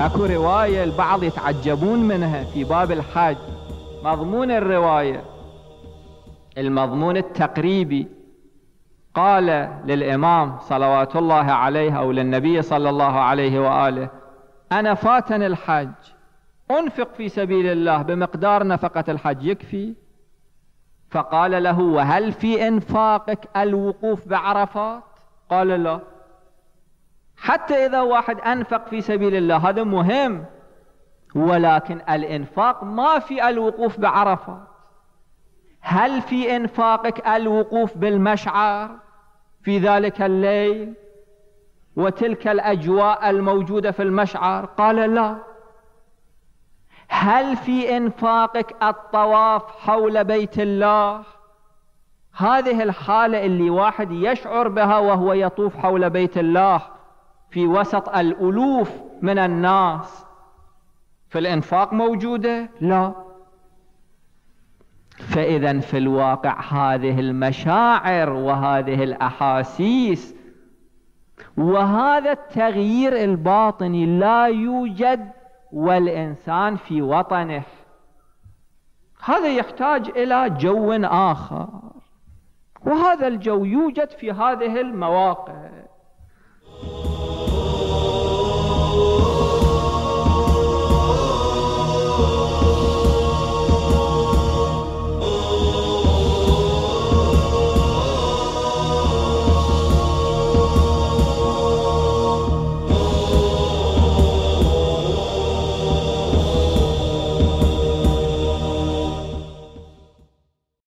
اكو رواية البعض يتعجبون منها في باب الحج. مضمون الرواية المضمون التقريبي، قال للإمام صلوات الله عليه أو للنبي صلى الله عليه وآله: أنا فاتني الحج، أنفق في سبيل الله بمقدار نفقة الحج يكفي؟ فقال له: وهل في إنفاقك الوقوف بعرفات؟ قال: لا. حتى إذا واحد أنفق في سبيل الله هذا مهم، ولكن الإنفاق ما في الوقوف بعرفات. هل في إنفاقك الوقوف بالمشعر في ذلك الليل وتلك الأجواء الموجودة في المشعر؟ قال: لا. هل في إنفاقك الطواف حول بيت الله؟ هذه الحالة اللي واحد يشعر بها وهو يطوف حول بيت الله في وسط الألوف من الناس، في الإنفاق موجودة؟ لا. فإذا في الواقع هذه المشاعر وهذه الأحاسيس وهذا التغيير الباطني لا يوجد والإنسان في وطنه. هذا يحتاج إلى جو آخر، وهذا الجو يوجد في هذه المواقع.